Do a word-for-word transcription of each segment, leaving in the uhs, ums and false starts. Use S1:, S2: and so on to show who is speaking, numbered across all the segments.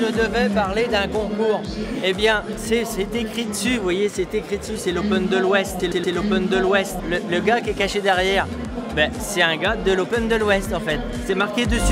S1: devais parler d'un concours. Eh bien, c'est écrit dessus, vous voyez, c'est écrit dessus, c'est l'Open de l'Ouest, c'est l'Open de l'Ouest. Le, le gars qui est caché derrière, ben, c'est un gars de l'Open de l'Ouest en fait, c'est marqué dessus.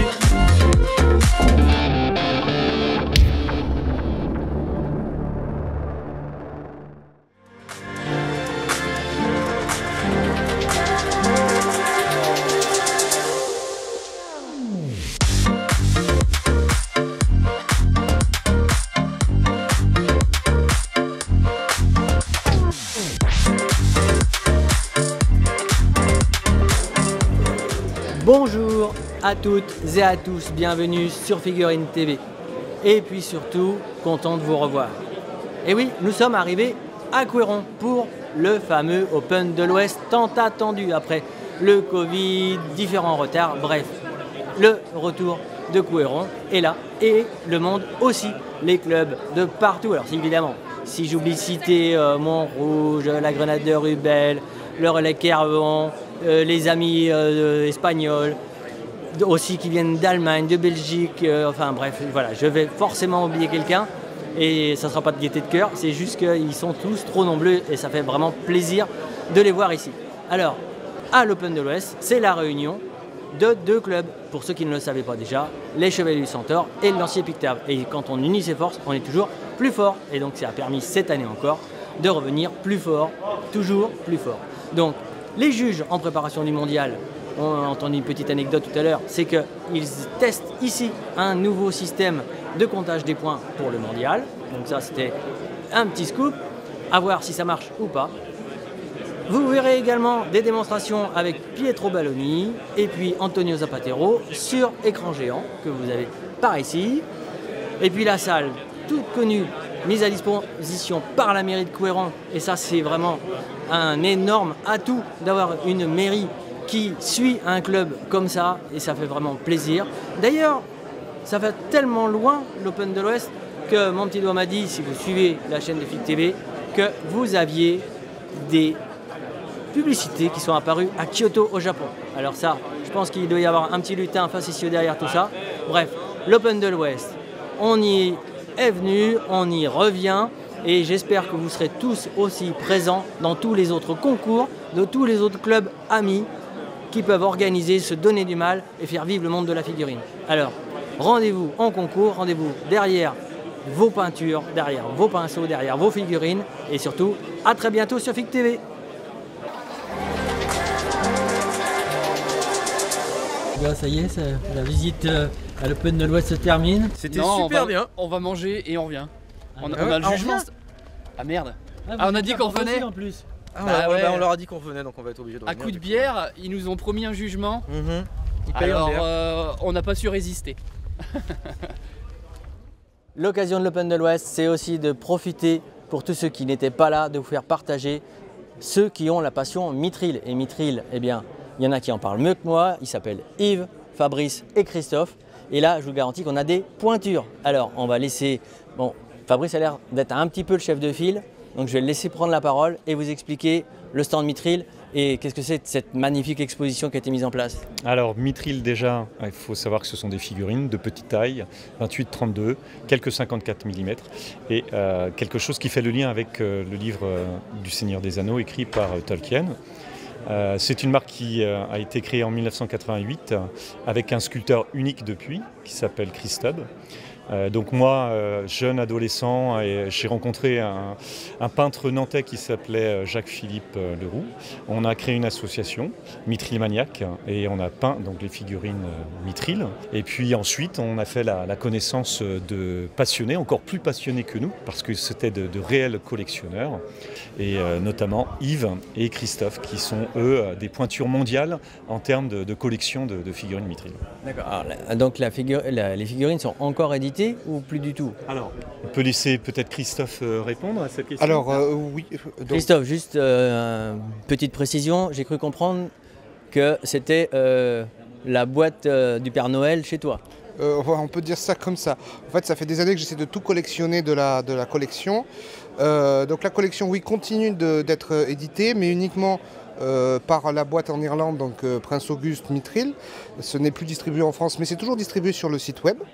S1: Bonjour à toutes et à tous, bienvenue sur Figurine T V. Et puis surtout, content de vous revoir. Et oui, nous sommes arrivés à Couëron pour le fameux Open de l'Ouest tant attendu après le Covid, différents retards, bref. Le retour de Couëron est là et le monde aussi, les clubs de partout. Alors évidemment, si j'oublie de citer euh, Montrouge, la Grenade de Rubel, le Relais Kervon, euh, les amis euh, espagnols, aussi qui viennent d'Allemagne, de Belgique, euh, enfin bref, voilà, je vais forcément oublier quelqu'un et ça ne sera pas de gaieté de cœur, c'est juste qu'ils sont tous trop nombreux et ça fait vraiment plaisir de les voir ici. Alors, à l'Open de l'Ouest, c'est la réunion de deux clubs, pour ceux qui ne le savaient pas déjà, les Chevaliers du Centaure et le Lancier Pictave. Et quand on unit ses forces, on est toujours plus fort. Et donc ça a permis cette année encore de revenir plus fort, toujours plus fort. Donc les juges en préparation du mondial, on a entendu une petite anecdote tout à l'heure, c'est qu'ils testent ici un nouveau système de comptage des points pour le mondial. Donc ça c'était un petit scoop, à voir si ça marche ou pas. Vous verrez également des démonstrations avec Pietro Balloni et puis Antonio Zapatero sur écran géant que vous avez par ici. Et puis la salle toute connue, mise à disposition par la mairie de Couëron. Et ça c'est vraiment un énorme atout d'avoir une mairie qui suit un club comme ça et ça fait vraiment plaisir. D'ailleurs, ça va tellement loin l'Open de l'Ouest que mon petit doigt m'a dit, si vous suivez la chaîne de Fig T V, que vous aviez des publicités qui sont apparues à Kyoto au Japon. Alors ça, je pense qu'il doit y avoir un petit lutin facétieux derrière tout ça. Bref, l'Open de l'Ouest, on y est venu, on y revient et j'espère que vous serez tous aussi présents dans tous les autres concours de tous les autres clubs amis qui peuvent organiser, se donner du mal et faire vivre le monde de la figurine. Alors, rendez-vous en concours, rendez-vous derrière vos peintures, derrière vos pinceaux, derrière vos figurines et surtout, à très bientôt sur Fig T V. Ça y est, ça, la visite euh, à l'Open de l'Ouest se termine.
S2: C'était super
S3: on va,
S2: bien.
S3: On va manger et on revient.
S1: Ah,
S3: on,
S1: bah,
S3: on a le
S2: ah,
S3: jugement.
S2: on
S3: Ah merde.
S1: Ah,
S3: Ah, on a dit qu'on revenait
S1: en plus.
S2: Ah,
S3: Bah
S2: ouais,
S3: ouais.
S2: bah, on leur a dit qu'on venait, donc on va être obligé de
S3: À
S2: revenir.
S3: coup de bière, ils nous ont promis un jugement.
S2: Mmh. Ils payent en
S3: Alors
S2: bière.
S3: euh, on n'a pas su résister.
S1: L'occasion de l'Open de l'Ouest, c'est aussi de profiter pour tous ceux qui n'étaient pas là, de vous faire partager ceux qui ont la passion Mithril. Et Mithril, eh bien, il y en a qui en parlent mieux que moi. Ils s'appellent Yves, Fabrice et Christophe. Et là, je vous garantis qu'on a des pointures. Alors, on va laisser... Bon, Fabrice a l'air d'être un petit peu le chef de file. Donc, je vais le laisser prendre la parole et vous expliquer le stand Mithril et qu'est-ce que c'est cette magnifique exposition qui a été mise en place.
S4: Alors Mithril déjà, il faut savoir que ce sont des figurines de petite taille, vingt-huit trente-deux, quelques cinquante-quatre millimètres et euh, quelque chose qui fait le lien avec euh, le livre euh, du Seigneur des Anneaux écrit par euh, Tolkien. Euh, c'est une marque qui euh, a été créée en mille neuf cent quatre-vingt-huit euh, avec un sculpteur unique depuis qui s'appelle Chris Tubb. Euh, donc moi, euh, jeune adolescent, et j'ai rencontré un, un peintre nantais qui s'appelait Jacques-Philippe euh, Leroux. On a créé une association, Mithril Maniac, et on a peint donc, les figurines euh, Mithril. Et puis ensuite, on a fait la, la connaissance de passionnés, encore plus passionnés que nous, parce que c'était de, de réels collectionneurs, et euh, notamment Yves et Christophe, qui sont eux des pointures mondiales en termes de, de collection de, de figurines Mithril.
S1: D'accord. Donc la figure, la, les figurines sont encore éditées ou plus du tout?
S4: Alors, on peut laisser peut-être Christophe répondre à cette question.
S2: Alors, euh, oui. Donc...
S1: Christophe, juste euh, petite précision, j'ai cru comprendre que c'était euh, la boîte euh, du Père Noël chez toi.
S2: Euh, on peut dire ça comme ça. En fait, ça fait des années que j'essaie de tout collectionner de la, de la collection. Euh, donc la collection, oui, continue d'être éditée, mais uniquement euh, par la boîte en Irlande, donc euh, Prince Auguste Mithril. Ce n'est plus distribué en France, mais c'est toujours distribué sur le site web.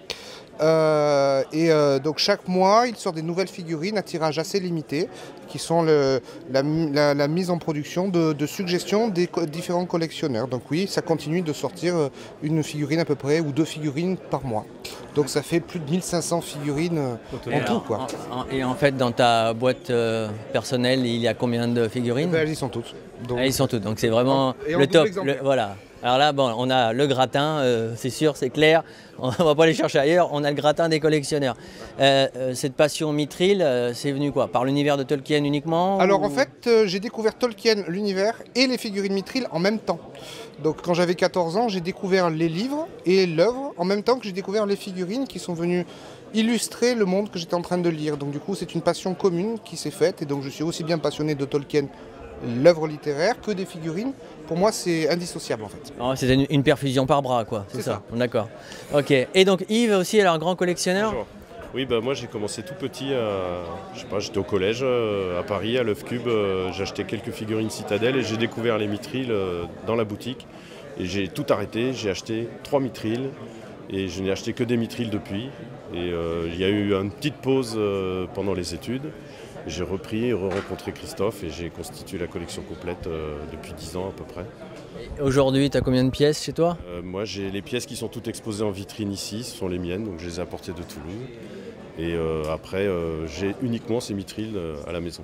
S2: Euh, et euh, donc chaque mois, il sort des nouvelles figurines à tirage assez limité, qui sont le, la, la, la mise en production de, de suggestions des co différents collectionneurs. Donc oui, ça continue de sortir une figurine à peu près, ou deux figurines par mois. Donc ça fait plus de mille cinq cents figurines en
S1: et
S2: tout,
S1: alors,
S2: quoi.
S1: En, en, et en fait, dans ta boîte euh, personnelle, il y a combien de figurines?
S2: Ben, elles y sont toutes. Donc,
S1: ah, Ils sont toutes, donc c'est vraiment
S2: et en
S1: le
S2: double
S1: top.
S2: exemplaire.
S1: Le, voilà. Alors là, bon, on a le gratin, euh, c'est sûr, c'est clair. On ne va pas aller chercher ailleurs. On a le gratin des collectionneurs. Euh, euh, cette passion Mithril, euh, c'est venu quoi? Par l'univers de Tolkien uniquement?
S2: Alors
S1: ou...
S2: en fait, euh, j'ai découvert Tolkien, l'univers et les figurines Mithril en même temps. Donc quand j'avais quatorze ans, j'ai découvert les livres et l'œuvre en même temps que j'ai découvert les figurines qui sont venues illustrer le monde que j'étais en train de lire. Donc du coup, c'est une passion commune qui s'est faite et donc je suis aussi bien passionné de Tolkien, l'œuvre littéraire, que des figurines. Pour moi, c'est indissociable en fait.
S1: Oh, c'est une, une perfusion par bras, quoi. C'est ça.
S2: ça.
S1: D'accord. Ok. Et donc Yves aussi, alors grand collectionneur.
S5: Bonjour. Oui, bah moi j'ai commencé tout petit, à, je sais pas, j'étais au collège euh, à Paris, à l'œuf Cube, euh, j'ai acheté quelques figurines Citadel et j'ai découvert les Mithril euh, dans la boutique. Et j'ai tout arrêté, j'ai acheté trois Mithril et je n'ai acheté que des Mithril depuis. Et euh, il y a eu une petite pause euh, pendant les études. J'ai repris et re-rencontré Christophe et j'ai constitué la collection complète euh, depuis dix ans à peu près.
S1: Aujourd'hui, tu as combien de pièces chez toi?
S5: euh, Moi j'ai les pièces qui sont toutes exposées en vitrine ici, ce sont les miennes, donc je les ai apportées de Toulouse. Et euh, après, euh, j'ai uniquement ces Mithril euh, à la maison.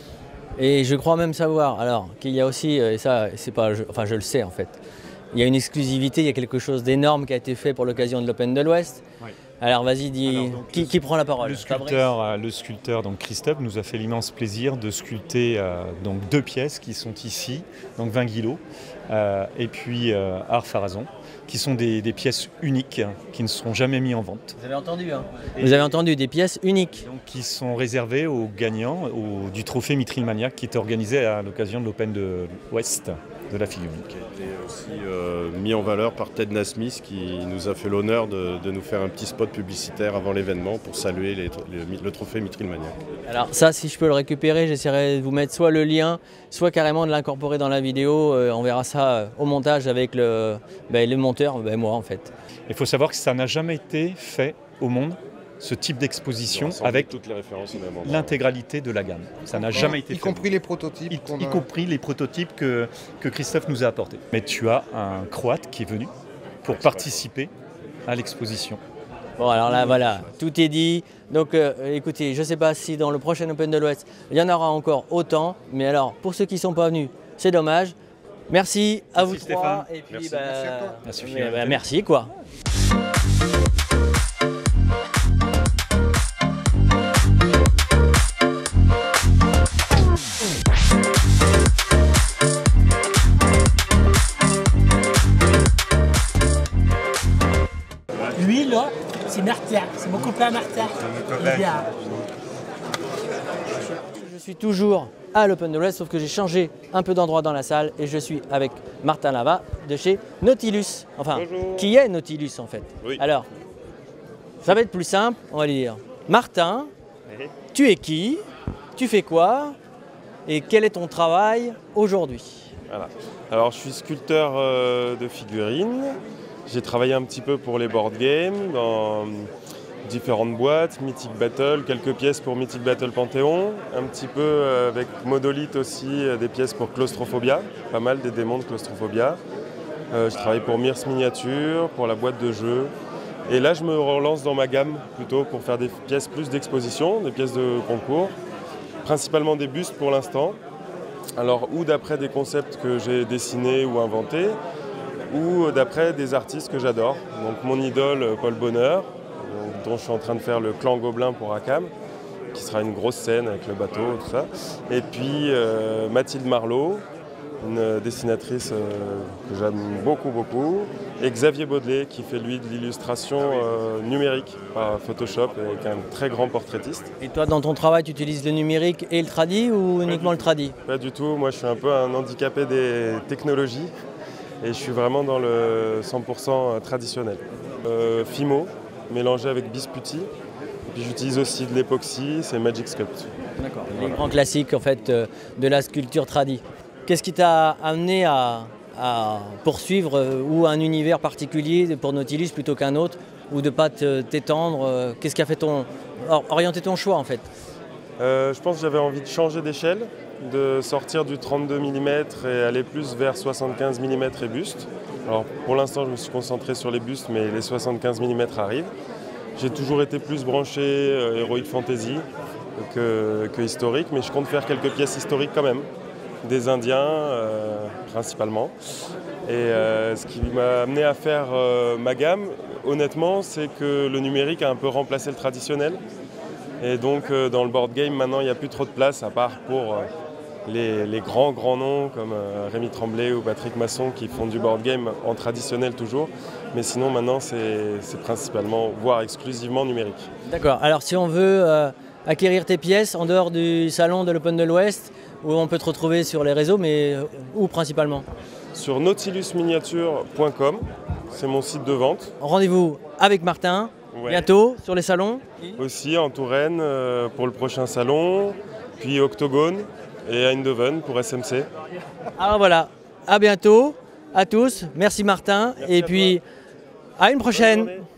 S1: Et je crois même savoir, alors, qu'il y a aussi, et ça, c'est pas, je, enfin je le sais en fait, il y a une exclusivité, il y a quelque chose d'énorme qui a été fait pour l'occasion de l'Open de l'Ouest.
S4: Oui.
S1: Alors vas-y, dis,
S4: Alors, donc,
S1: qui,
S4: le,
S1: qui prend la parole?
S4: Le sculpteur, euh, le sculpteur donc Christophe nous a fait l'immense plaisir de sculpter euh, donc deux pièces qui sont ici, donc vingt kilos, euh, et puis euh, Art Pharazon, qui sont des, des pièces uniques hein, qui ne seront jamais mises en vente.
S1: Vous avez entendu, hein? Vous avez entendu, des pièces uniques.
S4: Donc, qui sont réservées aux gagnants au, du trophée Mithril Maniac qui est organisé à l'occasion de l'Open de l'Ouest de la figurine.
S5: Qui a été aussi euh, mis en valeur par Ted Nasmith qui nous a fait l'honneur de, de nous faire un petit spot publicitaire avant l'événement pour saluer les, les, le trophée Mithril Maniac.
S1: Alors ça, si je peux le récupérer, j'essaierai de vous mettre soit le lien, soit carrément de l'incorporer dans la vidéo. Euh, on verra ça euh, au montage avec le, ben, le monteur, ben, moi en fait.
S4: Il faut savoir que ça n'a jamais été fait au monde, ce type d'exposition avec
S5: toutes les références au même endroit.
S4: l'intégralité de la gamme. Ça n'a jamais été
S2: Y
S4: fait.
S2: compris les prototypes.
S4: Y,
S2: qu'on
S4: y
S2: a-
S4: compris les prototypes que, que Christophe nous a apportés. Mais tu as un Croate qui est venu pour participer à l'exposition.
S1: Bon alors là voilà, tout est dit. Donc euh, écoutez, je ne sais pas si dans le prochain Open de l'Ouest, il y en aura encore autant. Mais alors, pour ceux qui ne sont pas venus, c'est dommage. Merci à
S4: Merci,
S1: vous
S4: Stéphane.
S1: trois. Et puis,
S5: Merci.
S1: bah,
S2: Merci à toi.
S4: Merci,
S1: mais,
S4: Figurine
S1: bah,
S4: T V.
S1: merci quoi.
S6: Lui, là, c'est Martin. C'est mon copain Martin. Il est bien.
S1: Je suis toujours à l'Open de l'Ouest, sauf que j'ai changé un peu d'endroit dans la salle et je suis avec Martin Lava de chez Nautilus. Enfin,
S5: Bonjour.
S1: qui est Nautilus en fait.
S5: Oui.
S1: Alors, ça va être plus simple, on va lui dire. Martin, tu es qui? Tu fais quoi? Et quel est ton travail aujourd'hui?
S7: Voilà. Alors je suis sculpteur euh, de figurines. J'ai travaillé un petit peu pour les board games dans différentes boîtes, Mythic Battle, quelques pièces pour Mythic Battle Panthéon, un petit peu euh, avec Modolith aussi, euh, des pièces pour Claustrophobia, pas mal des démons de Claustrophobia. Euh, je travaille pour Mirs Miniature, pour la boîte de jeu. Et là je me relance dans ma gamme plutôt pour faire des pièces plus d'exposition, des pièces de concours, principalement des bustes pour l'instant. Alors, ou d'après des concepts que j'ai dessinés ou inventés, ou d'après des artistes que j'adore. Donc mon idole Paul Bonheur, dont je suis en train de faire le clan Gobelin pour Akam, qui sera une grosse scène avec le bateau, tout ça. Et puis euh, Mathilde Marlot, une dessinatrice euh, que j'aime beaucoup, beaucoup. Et Xavier Baudelet, qui fait lui de l'illustration euh, numérique par Photoshop, et qui est un très grand portraitiste.
S1: Et toi, dans ton travail, tu utilises le numérique et le tradi ou uniquement le tradi?
S7: Pas du tout, moi je suis un peu un handicapé des technologies et je suis vraiment dans le cent pour cent traditionnel. Euh, Fimo, mélangé avec Bisputi, et puis j'utilise aussi de l'époxy, c'est Magic Sculpt.
S1: D'accord. Les grands classiques en fait euh, de la sculpture tradi. Qu'est-ce qui t'a amené à, à poursuivre euh, ou un univers particulier pour Nautilus plutôt qu'un autre, ou de ne pas t'étendre euh, Qu'est-ce qui a fait ton, or, orienter ton choix en fait?
S7: euh, Je pense que j'avais envie de changer d'échelle, de sortir du trente-deux millimètres et aller plus vers soixante-quinze millimètres et buste. Alors pour l'instant je me suis concentré sur les bustes, mais les soixante-quinze millimètres arrivent. J'ai toujours été plus branché euh, Heroic Fantasy que, que historique, mais je compte faire quelques pièces historiques quand même, des Indiens euh, principalement. Et euh, ce qui m'a amené à faire euh, ma gamme, honnêtement, c'est que le numérique a un peu remplacé le traditionnel. Et donc euh, dans le board game, maintenant, il n'y a plus trop de place, à part pour euh, les, les grands, grands noms comme euh, Rémi Tremblay ou Patrick Masson qui font du board game en traditionnel toujours. Mais sinon, maintenant, c'est principalement, voire exclusivement numérique.
S1: D'accord. Alors si on veut euh, acquérir tes pièces en dehors du salon de l'Open de l'Ouest, où on peut te retrouver sur les réseaux, mais euh, où principalement?
S7: Sur nautilus miniature point com, c'est mon site de vente.
S1: Rendez-vous avec Martin,
S7: Ouais.
S1: bientôt sur les salons.
S7: Aussi en Touraine euh, pour le prochain salon, puis Octogone et à Eindhoven pour S M C.
S1: Alors voilà, à bientôt, à tous. Merci Martin,
S7: Merci
S1: et
S7: à
S1: puis
S7: toi.
S1: à une prochaine.
S7: Bonne journée.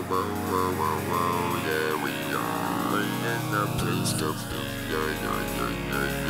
S8: whoa, whoa, whoa, whoa, yeah, we are in the place to be, yeah, yeah, yeah, yeah, yeah.